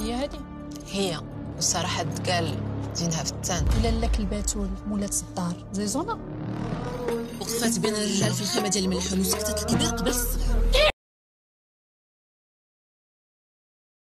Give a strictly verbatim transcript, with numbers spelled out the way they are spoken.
هي هذه هي والصراحه قال زينها في الثان. ولا لاك الباتول مولات الدار زي زونا وقفات بين الرجال في الخيمه ديال الملحون وسكتت الكبير قبل